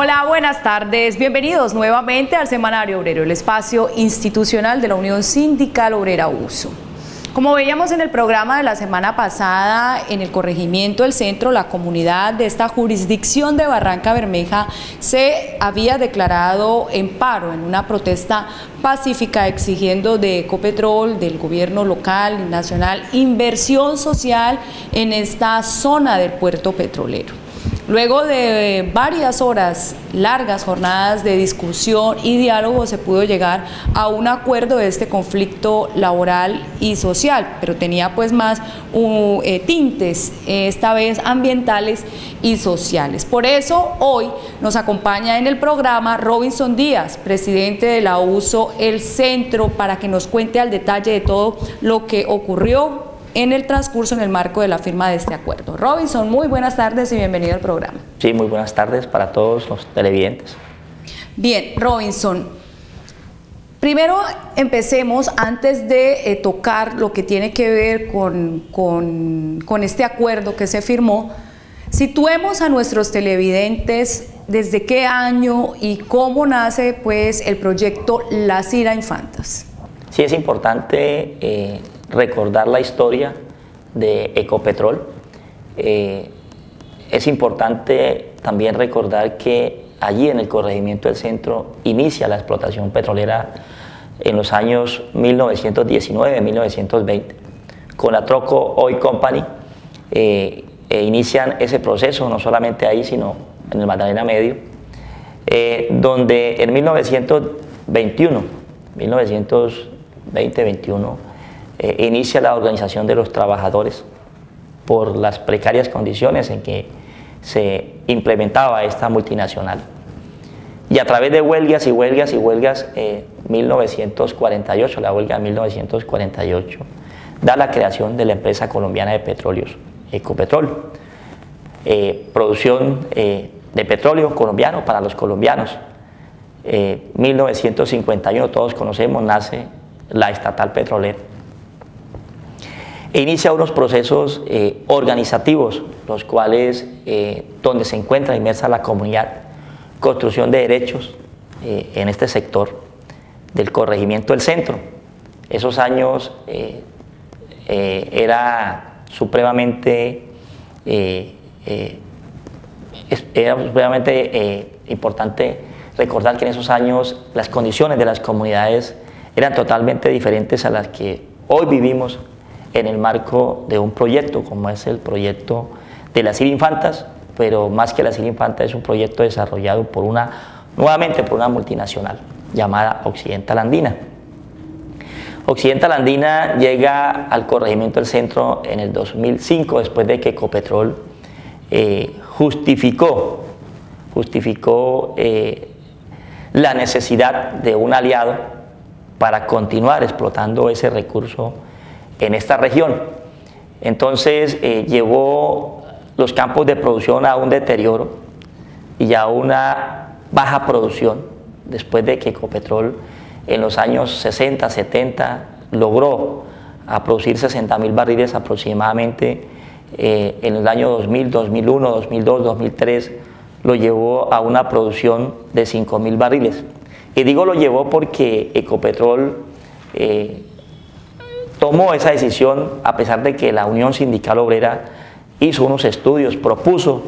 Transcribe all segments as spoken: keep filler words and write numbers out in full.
Hola, buenas tardes. Bienvenidos nuevamente al Semanario Obrero, el espacio institucional de la Unión Sindical Obrera USO. Como veíamos en el programa de la semana pasada, en el corregimiento del centro, la comunidad de esta jurisdicción de Barranca Bermeja se había declarado en paro en una protesta pacífica exigiendo de Ecopetrol, del gobierno local y nacional, inversión social en esta zona del puerto petrolero. Luego de varias horas, largas jornadas de discusión y diálogo, se pudo llegar a un acuerdo de este conflicto laboral y social, pero tenía pues más uh, eh, tintes, eh, esta vez ambientales y sociales. Por eso hoy nos acompaña en el programa Robinson Díaz, presidente de la USO El Centro, para que nos cuente al detalle de todo lo que ocurrió en el transcurso, en el marco de la firma de este acuerdo. Robinson, muy buenas tardes y bienvenido al programa. Sí, muy buenas tardes para todos los televidentes. Bien, Robinson, primero empecemos, antes de eh, tocar lo que tiene que ver con, con, con este acuerdo que se firmó, situemos a nuestros televidentes desde qué año y cómo nace pues el proyecto Las Ira Infantas. Sí, es importante eh, recordar la historia de Ecopetrol. Eh, es importante también recordar que allí en el corregimiento del centro inicia la explotación petrolera en los años mil novecientos diecinueve a mil novecientos veinte. Con la Troco Oil Company eh, e inician ese proceso, no solamente ahí, sino en el Magdalena Medio, eh, donde en mil novecientos veintiuno, mil novecientos veinte veintiuno, eh, inicia la organización de los trabajadores por las precarias condiciones en que se implementaba esta multinacional. Y a través de huelgas y huelgas y huelgas, eh, mil novecientos cuarenta y ocho, la huelga de mil novecientos cuarenta y ocho, da la creación de la empresa colombiana de petróleos, Ecopetrol. Eh, producción eh, de petróleo colombiano para los colombianos. Eh, mil novecientos cincuenta y uno, todos conocemos, nace la estatal petrolera. E inicia unos procesos eh, organizativos, los cuales, eh, donde se encuentra inmersa la comunidad, construcción de derechos eh, en este sector del corregimiento del centro. Esos años eh, eh, era supremamente, eh, eh, era supremamente eh, importante recordar que en esos años las condiciones de las comunidades eran totalmente diferentes a las que hoy vivimos en el marco de un proyecto como es el proyecto de Las Ira Infantas, pero más que Las Ira Infantas es un proyecto desarrollado por una, nuevamente por una multinacional llamada Occidental Andina. Occidental Andina llega al corregimiento del centro en el dos mil cinco, después de que Ecopetrol eh, justificó, justificó eh, la necesidad de un aliado para continuar explotando ese recurso en esta región. Entonces eh, llevó los campos de producción a un deterioro y a una baja producción, después de que Ecopetrol en los años sesenta, setenta logró a producir sesenta mil barriles aproximadamente, eh, en el año dos mil, dos mil uno, dos mil dos, dos mil tres lo llevó a una producción de cinco mil barriles. Y digo lo llevó porque Ecopetrol eh, tomó esa decisión a pesar de que la Unión Sindical Obrera hizo unos estudios, propuso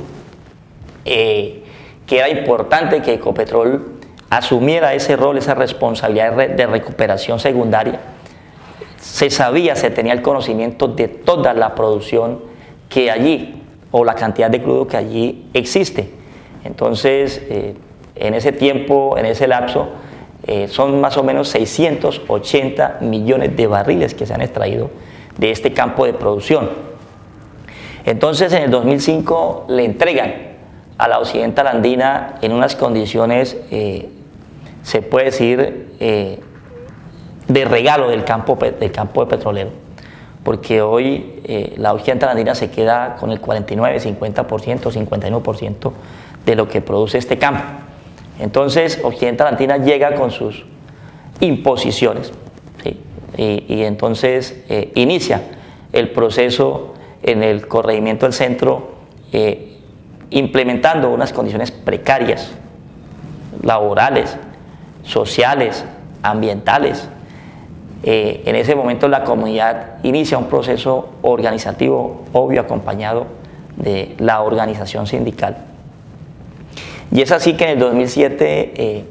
eh, que era importante que Ecopetrol asumiera ese rol, esa responsabilidad de recuperación secundaria. Se sabía, se tenía el conocimiento de toda la producción que allí, o la cantidad de crudo que allí existe. Entonces, eh, en ese tiempo, en ese lapso, eh, son más o menos seiscientos ochenta millones de barriles que se han extraído de este campo de producción. Entonces, en el dos mil cinco le entregan a la Occidental Andina en unas condiciones, eh, se puede decir, eh, de regalo del campo, del campo de petrolero, porque hoy eh, la Occidental Andina se queda con el cuarenta y nueve, cincuenta por ciento, cincuenta y uno por ciento de lo que produce este campo. Entonces Occidental Andina llega con sus imposiciones, ¿sí? y, y entonces eh, inicia el proceso en el corregimiento del centro, eh, implementando unas condiciones precarias laborales, sociales, ambientales. Eh, en ese momento la comunidad inicia un proceso organizativo, obvio, acompañado de la organización sindical. Y es así que en el dos mil siete eh,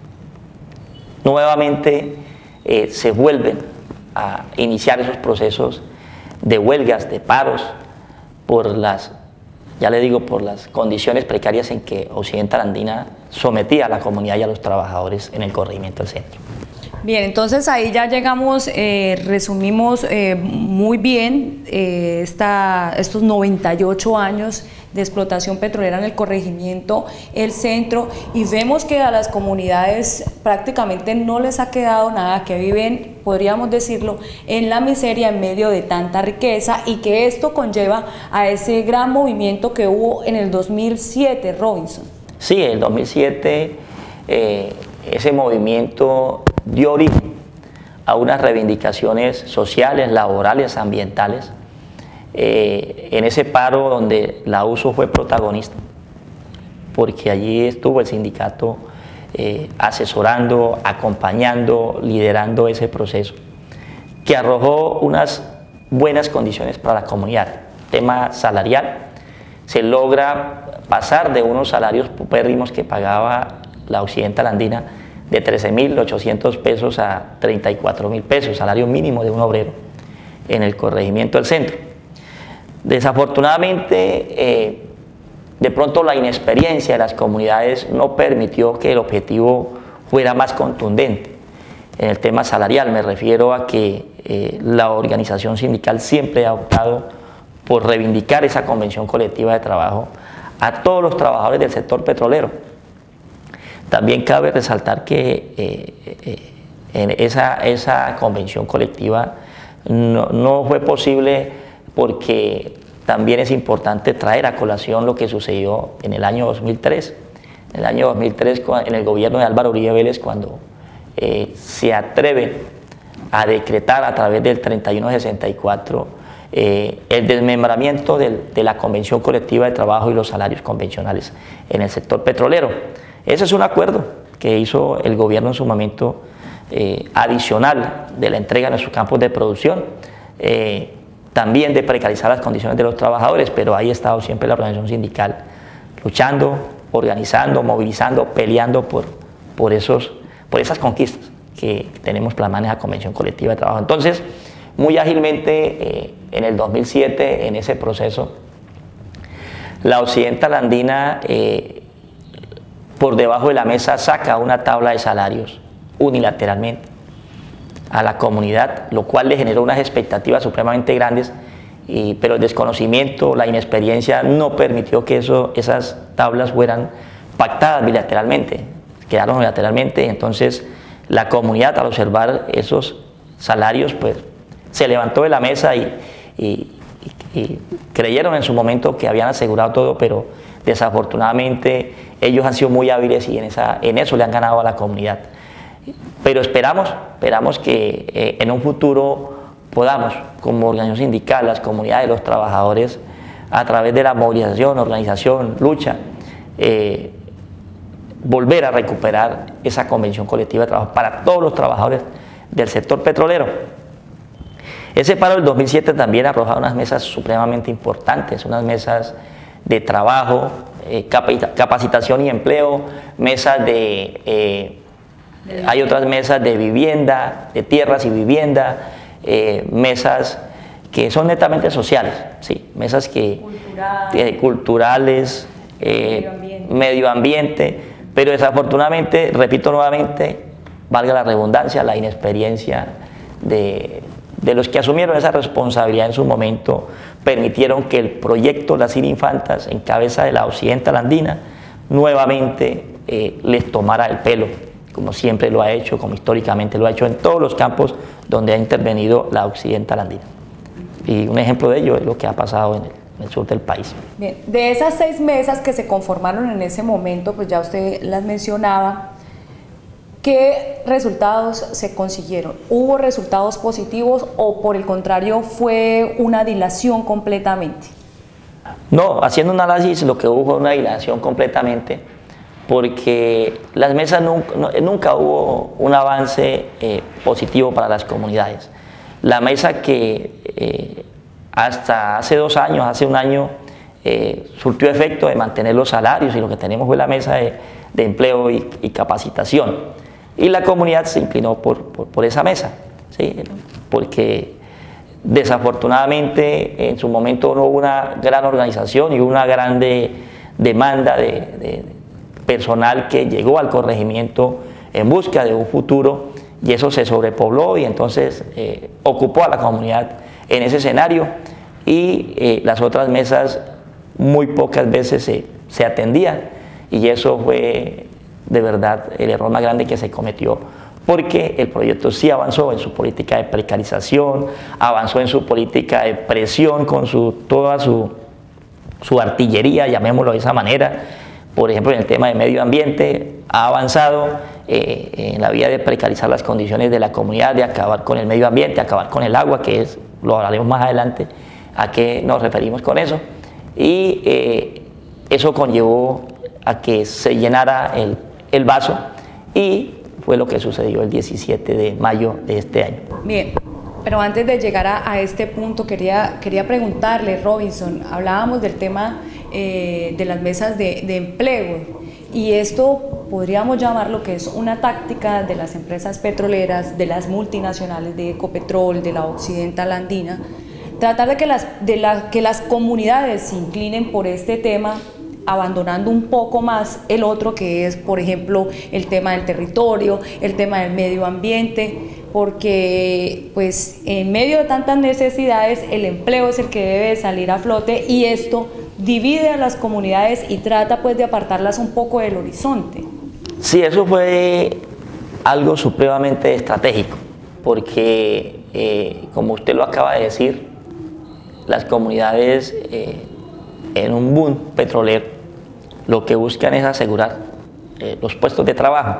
nuevamente eh, se vuelven a iniciar esos procesos de huelgas, de paros, por las, ya le digo, por las condiciones precarias en que Occidental Andina sometía a la comunidad y a los trabajadores en el corregimiento del centro. Bien, entonces ahí ya llegamos, eh, resumimos eh, muy bien eh, esta, estos noventa y ocho años de explotación petrolera en el corregimiento El Centro, y vemos que a las comunidades prácticamente no les ha quedado nada, que viven, podríamos decirlo, en la miseria en medio de tanta riqueza, y que esto conlleva a ese gran movimiento que hubo en el dos mil siete, Robinson. Sí, en el dos mil siete eh, ese movimiento dio origen a unas reivindicaciones sociales, laborales, ambientales, eh, en ese paro donde la U S O fue protagonista, porque allí estuvo el sindicato eh, asesorando, acompañando, liderando ese proceso, que arrojó unas buenas condiciones para la comunidad. Tema salarial, se logra pasar de unos salarios paupérrimos que pagaba la Occidental Andina de trece mil ochocientos pesos a treinta y cuatro mil pesos, salario mínimo de un obrero en el corregimiento del centro. Desafortunadamente, eh, de pronto la inexperiencia de las comunidades no permitió que el objetivo fuera más contundente. En el tema salarial me refiero a que eh, la organización sindical siempre ha optado por reivindicar esa convención colectiva de trabajo a todos los trabajadores del sector petrolero. También cabe resaltar que eh, eh, en esa, esa convención colectiva no, no fue posible, porque también es importante traer a colación lo que sucedió en el año dos mil tres. En el año dos mil tres, en el gobierno de Álvaro Uribe Vélez, cuando eh, se atreve a decretar a través del treinta y uno sesenta y cuatro eh, el desmembramiento del, de la convención colectiva de trabajo y los salarios convencionales en el sector petrolero. Ese es un acuerdo que hizo el gobierno en su momento, eh, adicional de la entrega de nuestros campos de producción, eh, también de precarizar las condiciones de los trabajadores, pero ahí ha estado siempre la organización sindical luchando, organizando, movilizando, peleando por, por, esos, por esas conquistas que tenemos plasmadas en la Convención Colectiva de Trabajo. Entonces, muy ágilmente, eh, en el dos mil siete, en ese proceso, la Occidental Andina, eh, por debajo de la mesa, saca una tabla de salarios unilateralmente a la comunidad, lo cual le generó unas expectativas supremamente grandes, y, pero el desconocimiento, la inexperiencia no permitió que eso, esas tablas fueran pactadas bilateralmente, quedaron unilateralmente. Entonces la comunidad, al observar esos salarios, pues se levantó de la mesa y, y, y, y creyeron en su momento que habían asegurado todo, pero desafortunadamente ellos han sido muy hábiles y en, esa, en eso le han ganado a la comunidad. Pero esperamos, esperamos que eh, en un futuro podamos, como organización sindical, las comunidades, los trabajadores, a través de la movilización, organización, lucha, eh, volver a recuperar esa convención colectiva de trabajo para todos los trabajadores del sector petrolero. Ese paro del dos mil siete también ha arrojado unas mesas supremamente importantes, unas mesas de trabajo, eh, capacitación y empleo, mesas de, eh, hay otras mesas de vivienda, de tierras y vivienda, eh, mesas que son netamente sociales, sí, mesas que, Cultural, eh, culturales, eh, medio, ambiente. medio ambiente, pero desafortunadamente, repito nuevamente, valga la redundancia, la inexperiencia de, de los que asumieron esa responsabilidad en su momento, permitieron que el proyecto Las Infantas, en cabeza de la Occidental Andina, nuevamente eh, les tomara el pelo, como siempre lo ha hecho, como históricamente lo ha hecho en todos los campos donde ha intervenido la Occidental Andina. Y un ejemplo de ello es lo que ha pasado en el, en el sur del país. Bien, de esas seis mesas que se conformaron en ese momento, pues ya usted las mencionaba, ¿qué resultados se consiguieron? ¿Hubo resultados positivos o por el contrario fue una dilación completamente? No, haciendo un análisis, lo que hubo fue una dilación completamente, porque las mesas nunca, nunca hubo un avance eh, positivo para las comunidades. La mesa que eh, hasta hace dos años, hace un año, eh, surtió efecto de mantener los salarios, y lo que tenemos fue la mesa de, de empleo y, y capacitación. Y la comunidad se inclinó por, por, por esa mesa, ¿sí? Porque desafortunadamente en su momento no hubo una gran organización y una grande demanda de, de personal que llegó al corregimiento en busca de un futuro, y eso se sobrepobló y entonces eh, ocupó a la comunidad en ese escenario, y eh, las otras mesas muy pocas veces se, se atendían, y eso fue de verdad el error más grande que se cometió, porque el proyecto sí avanzó en su política de precarización, avanzó en su política de presión con su, toda su, su artillería, llamémoslo de esa manera. Por ejemplo, en el tema de medio ambiente ha avanzado eh, en la vía de precarizar las condiciones de la comunidad, de acabar con el medio ambiente, acabar con el agua, que es, lo hablaremos más adelante, a qué nos referimos con eso. Y eh, eso conllevó a que se llenara el, el vaso, y fue lo que sucedió el diecisiete de mayo de este año. Bien, pero antes de llegar a, a este punto, quería, quería preguntarle, Robinson, hablábamos del tema eh, de las mesas de, de empleo, y esto podríamos llamarlo que es una táctica de las empresas petroleras, de las multinacionales, de Ecopetrol, de la Occidental Andina, tratar de que las, de la, que las comunidades se inclinen por este tema, abandonando un poco más el otro, que es, por ejemplo, el tema del territorio, el tema del medio ambiente, porque pues en medio de tantas necesidades el empleo es el que debe salir a flote, y esto divide a las comunidades y trata pues de apartarlas un poco del horizonte. Sí, eso fue algo supremamente estratégico, porque eh, como usted lo acaba de decir, las comunidades eh, en un boom petrolero lo que buscan es asegurar eh, los puestos de trabajo,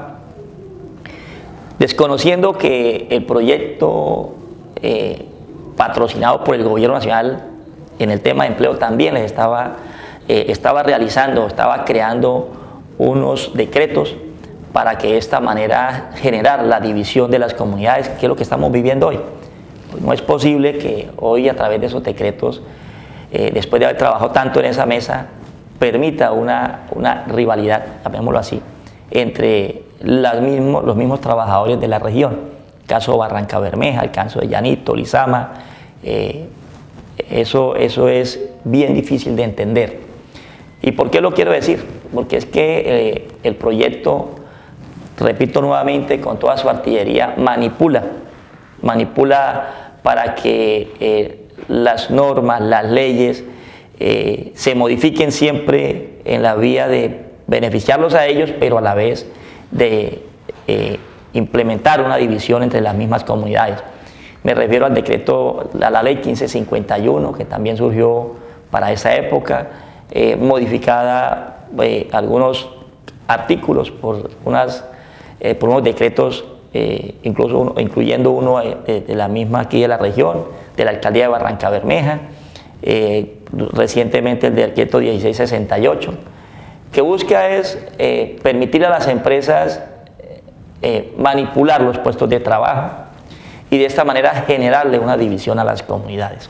desconociendo que el proyecto eh, patrocinado por el gobierno nacional en el tema de empleo también les estaba, eh, estaba realizando, estaba creando unos decretos para que de esta manera generar la división de las comunidades, que es lo que estamos viviendo hoy. Pues no es posible que hoy, a través de esos decretos, eh, después de haber trabajado tanto en esa mesa, permita una, una rivalidad, llamémoslo así, entre las mismos, los mismos trabajadores de la región. El caso Barranca Bermeja, el caso de Llanito, Lizama, eh, eso, eso es bien difícil de entender. ¿Y por qué lo quiero decir? Porque es que eh, el proyecto, repito nuevamente, con toda su artillería, manipula, manipula para que eh, las normas, las leyes, eh, se modifiquen siempre en la vía de beneficiarlos a ellos, pero a la vez de eh, implementar una división entre las mismas comunidades. Me refiero al decreto, a la ley quince cincuenta y uno, que también surgió para esa época, eh, modificada eh, algunos artículos por, unas, eh, por unos decretos, eh, incluso uno, incluyendo uno de, de la misma aquí de la región, de la alcaldía de Barranca Bermeja, eh, recientemente el decreto dieciséis sesenta y ocho, que busca es eh, permitir a las empresas eh, manipular los puestos de trabajo y de esta manera generarle una división a las comunidades.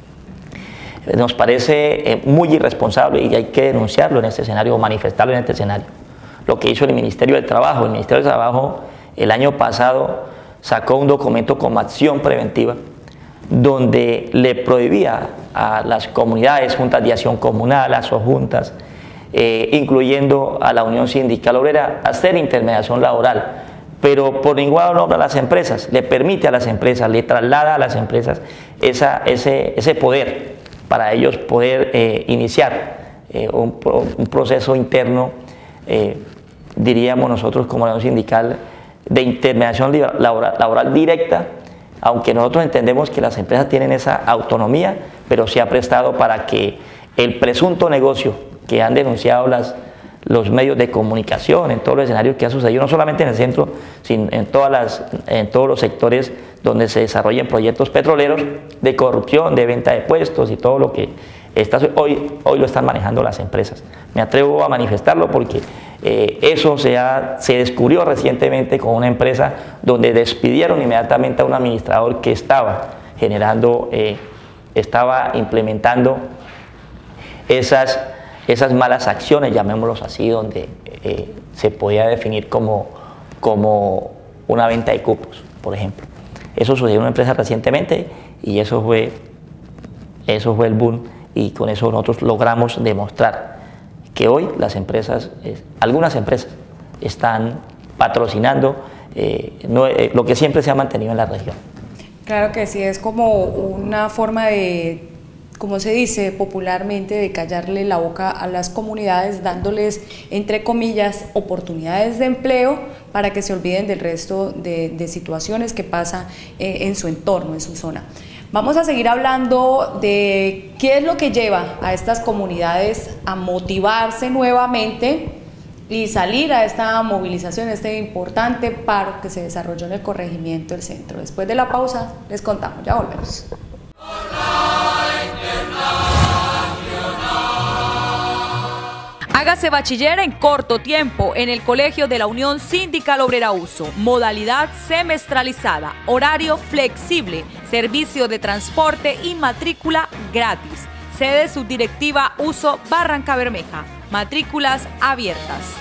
Nos parece eh, muy irresponsable, y hay que denunciarlo en este escenario, o manifestarlo en este escenario, lo que hizo el Ministerio del Trabajo. El Ministerio del Trabajo el año pasado sacó un documento como acción preventiva donde le prohibía a las comunidades, juntas de acción comunal, a sus juntas, eh, incluyendo a la Unión Sindical Obrera, hacer intermediación laboral, pero por ningún nombre a las empresas, le permite a las empresas, le traslada a las empresas esa, ese, ese poder para ellos poder eh, iniciar eh, un, un proceso interno, eh, diríamos nosotros como la Unión Sindical, de intermediación laboral, laboral directa, aunque nosotros entendemos que las empresas tienen esa autonomía, pero se ha prestado para que el presunto negocio que han denunciado las, los medios de comunicación en todos los escenarios que ha sucedido, no solamente en el centro, sino en, todas las, en todos los sectores donde se desarrollan proyectos petroleros, de corrupción, de venta de puestos y todo lo que Está, hoy, hoy lo están manejando las empresas. Me atrevo a manifestarlo porque eh, eso se, ha, se descubrió recientemente con una empresa donde despidieron inmediatamente a un administrador que estaba generando, eh, estaba implementando esas, esas malas acciones, llamémoslos así, donde eh, se podía definir como, como una venta de cupos, por ejemplo. Eso sucedió en una empresa recientemente y eso fue, eso fue el boom, y con eso nosotros logramos demostrar que hoy las empresas, eh, algunas empresas están patrocinando eh, no, eh, lo que siempre se ha mantenido en la región. Claro que sí, es como una forma de, como se dice popularmente, de callarle la boca a las comunidades, dándoles, entre comillas, oportunidades de empleo para que se olviden del resto de, de situaciones que pasan eh, en su entorno, en su zona. Vamos a seguir hablando de qué es lo que lleva a estas comunidades a motivarse nuevamente y salir a esta movilización, este importante paro que se desarrolló en el corregimiento del centro. Después de la pausa les contamos, ya volvemos. Hágase bachiller en corto tiempo en el Colegio de la Unión Sindical Obrera Uso. Modalidad semestralizada, horario flexible, servicio de transporte y matrícula gratis. Sede subdirectiva Uso Barranca Bermeja. Matrículas abiertas.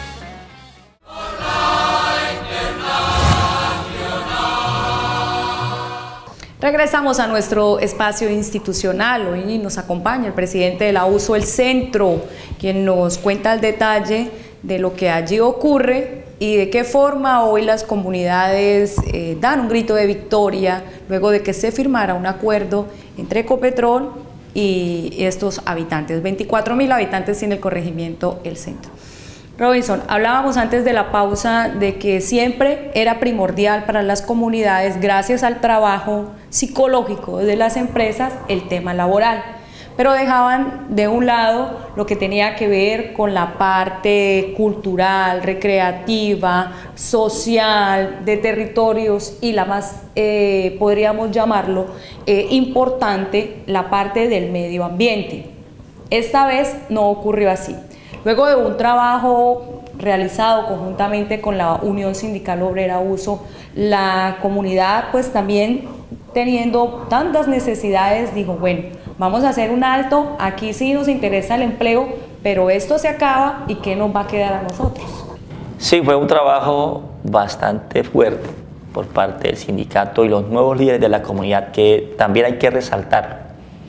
Regresamos a nuestro espacio institucional. Hoy nos acompaña el presidente de la Uso El Centro, quien nos cuenta el detalle de lo que allí ocurre y de qué forma hoy las comunidades eh, dan un grito de victoria luego de que se firmara un acuerdo entre Ecopetrol y estos habitantes, veinticuatro mil habitantes en el corregimiento El Centro. Robinson, hablábamos antes de la pausa de que siempre era primordial para las comunidades, gracias al trabajo psicológico de las empresas, el tema laboral, pero dejaban de un lado lo que tenía que ver con la parte cultural, recreativa, social, de territorios y la más, eh, podríamos llamarlo, eh, importante, la parte del medio ambiente. Esta vez no ocurrió así. Luego de un trabajo realizado conjuntamente con la Unión Sindical Obrera Uso, la comunidad, pues también teniendo tantas necesidades, dijo, bueno, vamos a hacer un alto, aquí sí nos interesa el empleo, pero esto se acaba y ¿qué nos va a quedar a nosotros? Sí, fue un trabajo bastante fuerte por parte del sindicato y los nuevos líderes de la comunidad, que también hay que resaltar.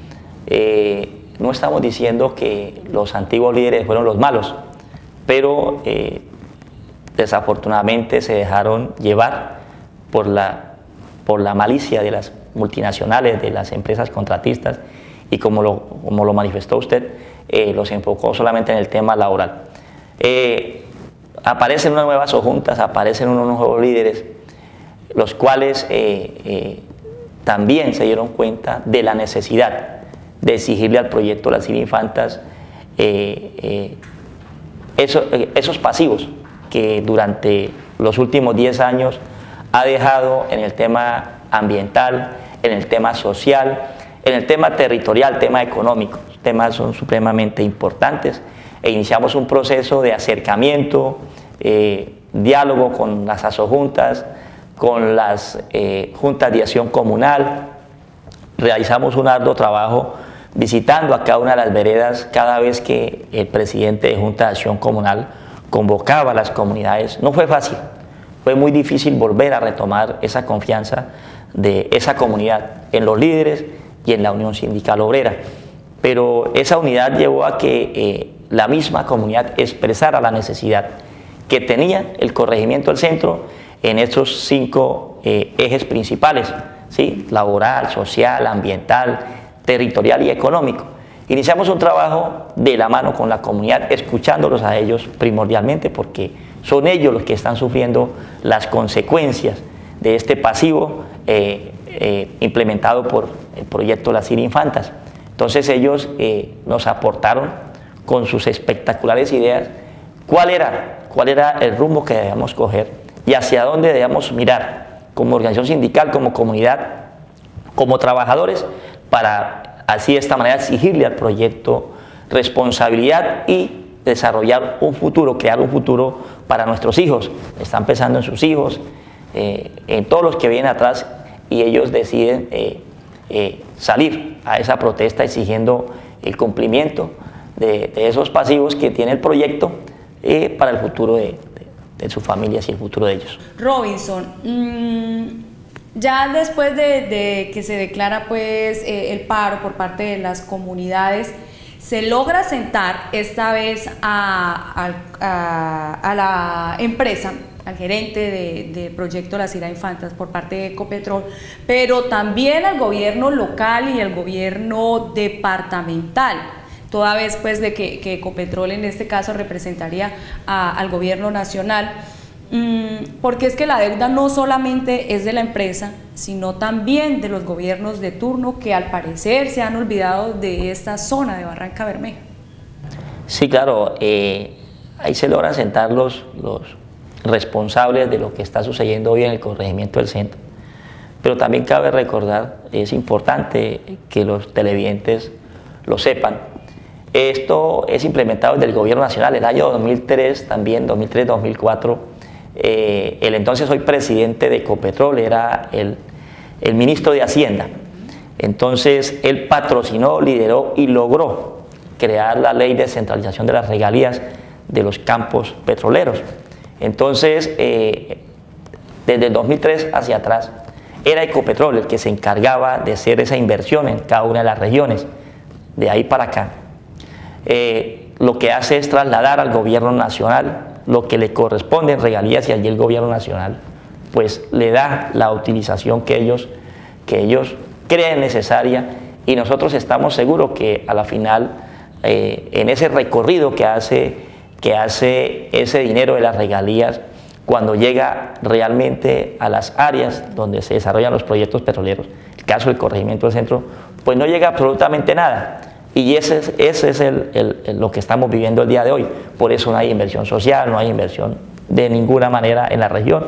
Eh, No estamos diciendo que los antiguos líderes fueron los malos, pero eh, desafortunadamente se dejaron llevar por la, por la malicia de las multinacionales, de las empresas contratistas, y como lo, como lo manifestó usted, eh, los enfocó solamente en el tema laboral. Eh, aparecen unas nuevas juntas, aparecen unos nuevos líderes, los cuales eh, eh, también se dieron cuenta de la necesidad de exigirle al proyecto Las Infantas eh, eh, eso, eh, esos pasivos que durante los últimos diez años ha dejado en el tema ambiental, en el tema social, en el tema territorial, tema económico. Los temas son supremamente importantes e iniciamos un proceso de acercamiento, eh, diálogo con las asojuntas, con las eh, juntas de acción comunal. Realizamos un arduo trabajo visitando a cada una de las veredas cada vez que el presidente de Junta de Acción Comunal convocaba a las comunidades. No fue fácil, fue muy difícil volver a retomar esa confianza de esa comunidad en los líderes y en la Unión Sindical Obrera. Pero esa unidad llevó a que eh, la misma comunidad expresara la necesidad que tenía el corregimiento del centro en estos cinco eh, ejes principales, ¿sí? Laboral, social, ambiental, territorial y económico. Iniciamos un trabajo de la mano con la comunidad, escuchándolos a ellos primordialmente, porque son ellos los que están sufriendo las consecuencias de este pasivo eh, eh, implementado por el proyecto Las Infantas. Entonces ellos eh, nos aportaron con sus espectaculares ideas cuál era, cuál era el rumbo que debíamos coger y hacia dónde debíamos mirar como organización sindical, como comunidad, como trabajadores, para así de esta manera exigirle al proyecto responsabilidad y desarrollar un futuro, crear un futuro para nuestros hijos. Están pensando en sus hijos, eh, en todos los que vienen atrás, y ellos deciden eh, eh, salir a esa protesta exigiendo el cumplimiento de, de esos pasivos que tiene el proyecto eh, para el futuro de, de, de sus familias y el futuro de ellos. Robinson, mmm, ya después de, de que se declara pues eh, el paro por parte de las comunidades, se logra sentar esta vez a, a, a, a la empresa, al gerente de, de Proyecto Las Cira Infantas por parte de Ecopetrol, pero también al gobierno local y al gobierno departamental, toda vez pues de que, que Ecopetrol en este caso representaría a, al gobierno nacional, mmm, porque es que la deuda no solamente es de la empresa, sino también de los gobiernos de turno que al parecer se han olvidado de esta zona de Barranca Bermeja. Sí, claro, eh, ahí se logran sentar los, los responsables de lo que está sucediendo hoy en el corregimiento del centro, pero también cabe recordar, es importante que los televidentes lo sepan, esto es implementado desde el gobierno nacional. El año dos mil tres, también dos mil tres dos mil cuatro, eh, el entonces hoy presidente de Ecopetrol era el, el ministro de Hacienda. Entonces él patrocinó, lideró y logró crear la ley de centralización de las regalías de los campos petroleros. Entonces, eh, desde el dos mil tres hacia atrás, era Ecopetrol el que se encargaba de hacer esa inversión en cada una de las regiones. De ahí para acá, eh, lo que hace es trasladar al gobierno nacional lo que le corresponde en regalías, y allí el gobierno nacional pues le da la utilización que ellos, que ellos creen necesaria, y nosotros estamos seguros que a la final, eh, en ese recorrido que hace que hace ese dinero de las regalías, cuando llega realmente a las áreas donde se desarrollan los proyectos petroleros, el caso del corregimiento del centro, pues no llega absolutamente nada. Y ese es, ese es el, el, el, lo que estamos viviendo el día de hoy. Por eso no hay inversión social, no hay inversión de ninguna manera en la región.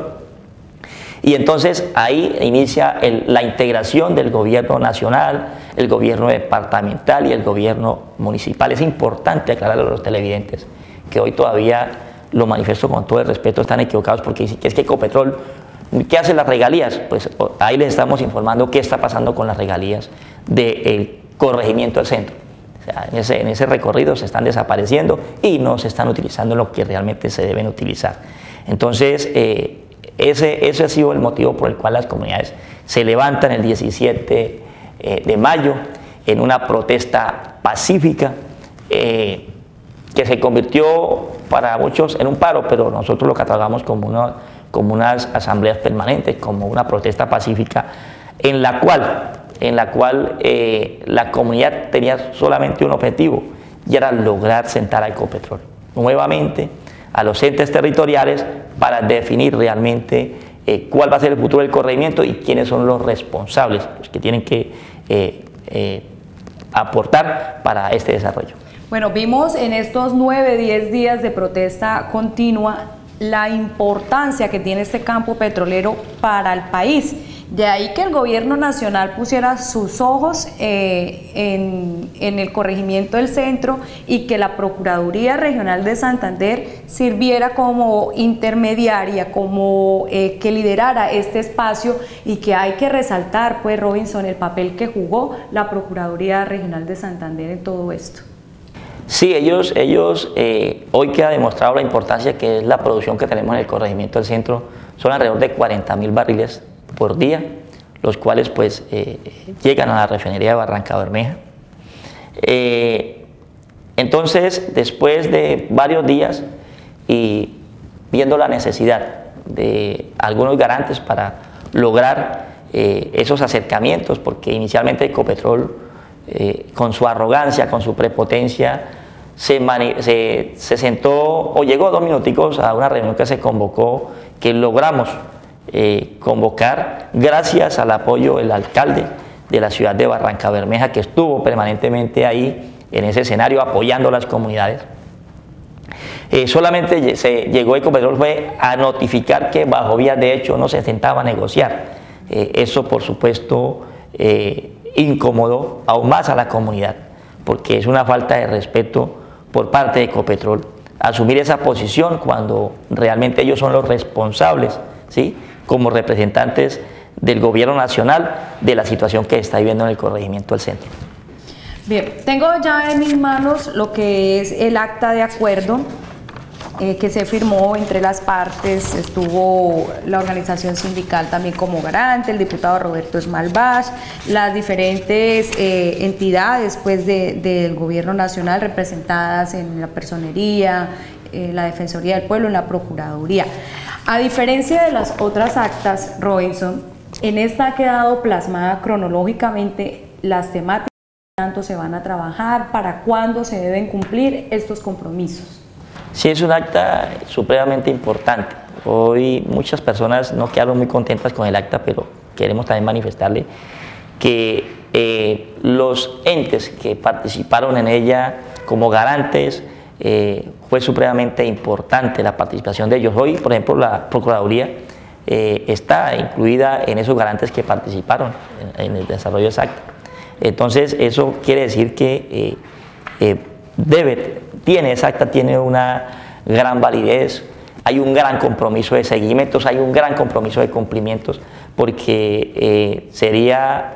Y entonces ahí inicia el, la integración del gobierno nacional, el gobierno departamental y el gobierno municipal. Es importante aclararlo a los televidentes, que hoy todavía, lo manifiesto con todo el respeto, están equivocados porque dicen que es que Ecopetrol, ¿qué hace las regalías? Pues ahí les estamos informando qué está pasando con las regalías del corregimiento del centro. O sea, en ese, en ese recorrido se están desapareciendo y no se están utilizando lo que realmente se deben utilizar. Entonces, eh, ese, ese ha sido el motivo por el cual las comunidades se levantan el diecisiete eh, de mayo en una protesta pacífica, eh, que se convirtió para muchos en un paro, pero nosotros lo catalogamos como, una, como unas asambleas permanentes, como una protesta pacífica, en la cual, en la cual eh, la comunidad tenía solamente un objetivo, y era lograr sentar a Ecopetrol nuevamente a los entes territoriales para definir realmente eh, cuál va a ser el futuro del corregimiento y quiénes son los responsables, los que tienen que eh, eh, aportar para este desarrollo. Bueno, vimos en estos nueve, diez días de protesta continua la importancia que tiene este campo petrolero para el país. De ahí que el gobierno nacional pusiera sus ojos eh, en, en el corregimiento del centro, y que la Procuraduría Regional de Santander sirviera como intermediaria, como eh, que liderara este espacio, y que hay que resaltar, pues, Robinson, el papel que jugó la Procuraduría Regional de Santander en todo esto. Sí, ellos, ellos eh, hoy queda demostrado la importancia que es la producción que tenemos en el corregimiento del centro. Son alrededor de cuarenta mil barriles por día, los cuales pues eh, llegan a la refinería de Barranca Bermeja. Eh, entonces, después de varios días y viendo la necesidad de algunos garantes para lograr eh, esos acercamientos, porque inicialmente Ecopetrol, eh, con su arrogancia, con su prepotencia, se, se, se sentó o llegó dos minuticos a una reunión que se convocó, que logramos Eh, convocar gracias al apoyo del alcalde de la ciudad de Barranca Bermeja, que estuvo permanentemente ahí en ese escenario apoyando a las comunidades. Eh, solamente se llegó Ecopetrol fue a notificar que bajo vía de hecho no se sentaba a negociar. Eh, eso por supuesto eh, incomodó aún más a la comunidad, porque es una falta de respeto por parte de Ecopetrol asumir esa posición cuando realmente ellos son los responsables, ¿sí?, como representantes del gobierno nacional de la situación que está viviendo en el corregimiento del centro. Bien, tengo ya en mis manos lo que es el acta de acuerdo eh, que se firmó entre las partes. Estuvo la organización sindical también como garante, el diputado Roberto Smalbach, las diferentes eh, entidades pues, de, del gobierno nacional representadas en la personería, eh, la Defensoría del Pueblo, en la Procuraduría. A diferencia de las otras actas, Robinson, en esta ha quedado plasmada cronológicamente las temáticas que tanto se van a trabajar, para cuándo se deben cumplir estos compromisos. Sí, es un acta supremamente importante. Hoy muchas personas no quedaron muy contentas con el acta, pero queremos también manifestarle que eh, los entes que participaron en ella como garantes, eh, fue supremamente importante la participación de ellos. Hoy, por ejemplo, la Procuraduría eh, está incluida en esos garantes que participaron en, en el desarrollo de esa acta. Entonces, eso quiere decir que eh, eh, debe, tiene, esa acta tiene una gran validez, hay un gran compromiso de seguimientos, hay un gran compromiso de cumplimientos, porque eh, sería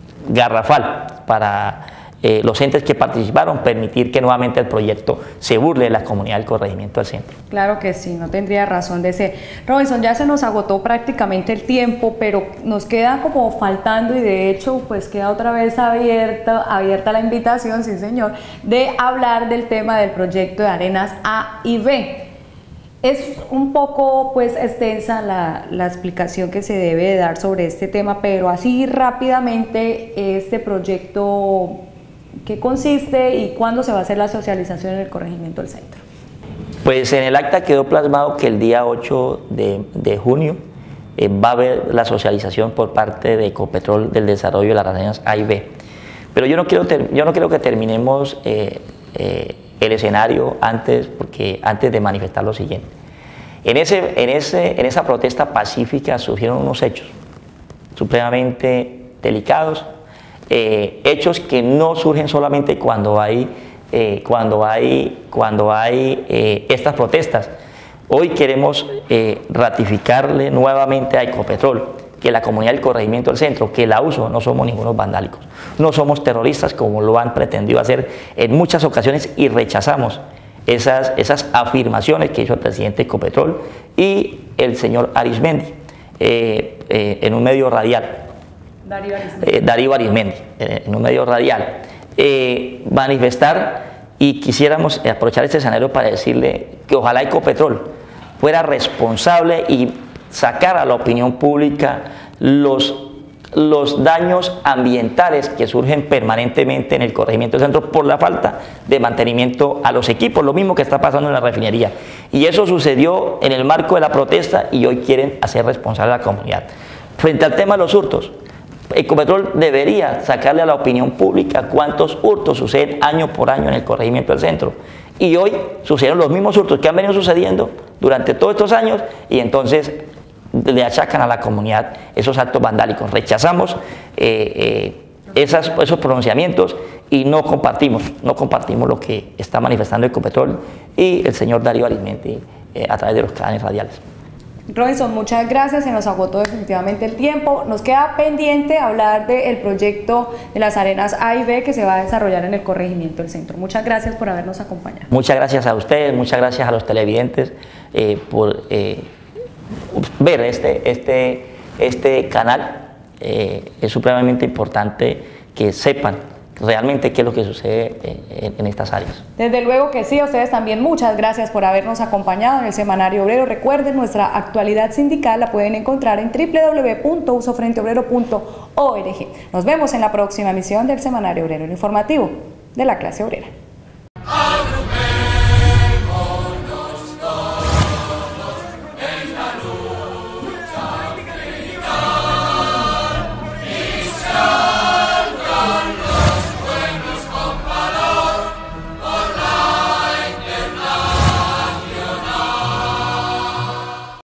garrafal para eh, los entes que participaron permitir que nuevamente el proyecto se burle de la comunidad del corregimiento del centro. Claro que sí, no tendría razón de ser. Robinson, ya se nos agotó prácticamente el tiempo, pero nos queda como faltando, y de hecho pues queda otra vez abierta, abierta la invitación, sí señor, de hablar del tema del proyecto de Arenas A y B. Es un poco pues extensa la, la explicación que se debe de dar sobre este tema, pero así rápidamente, este proyecto, ¿qué consiste y cuándo se va a hacer la socialización en el corregimiento del centro? Pues en el acta quedó plasmado que el día ocho de, de junio eh, va a haber la socialización por parte de Ecopetrol del desarrollo de las Arenas A y B. Pero yo no quiero, ter, yo no quiero que terminemos eh, eh, el escenario antes, porque antes de manifestar lo siguiente. En, ese, en, ese, en esa protesta pacífica surgieron unos hechos supremamente delicados, eh, hechos que no surgen solamente cuando hay, eh, cuando hay, cuando hay eh, estas protestas. Hoy queremos eh, ratificarle nuevamente a Ecopetrol que la comunidad del corregimiento del centro, que la uso, no somos ningunos vandálicos, no somos terroristas como lo han pretendido hacer en muchas ocasiones, y rechazamos esas, esas afirmaciones que hizo el presidente de Ecopetrol y el señor Arismendi eh, eh, en un medio radial. Darío Arismendi. Eh, Darío Arismendi, eh, en un medio radial. Eh, manifestar, y quisiéramos aprovechar este escenario para decirle que ojalá Ecopetrol fuera responsable y sacar a la opinión pública los, los daños ambientales que surgen permanentemente en el corregimiento del centro por la falta de mantenimiento a los equipos, lo mismo que está pasando en la refinería. Y eso sucedió en el marco de la protesta, y hoy quieren hacer responsable a la comunidad. Frente al tema de los hurtos, Ecopetrol debería sacarle a la opinión pública cuántos hurtos suceden año por año en el corregimiento del centro. Y hoy sucedieron los mismos hurtos que han venido sucediendo durante todos estos años, y entonces le achacan a la comunidad esos actos vandálicos. Rechazamos eh, eh, esas, esos pronunciamientos y no compartimos, no compartimos lo que está manifestando Ecopetrol y el señor Darío Arismendi eh, a través de los canales radiales. Robinson, muchas gracias, se nos agotó definitivamente el tiempo. Nos queda pendiente hablar del proyecto de las Arenas A y B que se va a desarrollar en el corregimiento del centro. Muchas gracias por habernos acompañado. Muchas gracias a ustedes, muchas gracias a los televidentes eh, por eh, ver este, este, este canal. Eh, es supremamente importante que sepan realmente qué es lo que sucede en, en estas áreas. Desde luego que sí, a ustedes también muchas gracias por habernos acompañado en el Semanario Obrero. Recuerden, nuestra actualidad sindical la pueden encontrar en w w w punto uso frente obrero punto org. Nos vemos en la próxima emisión del Semanario Obrero, el informativo de la clase obrera.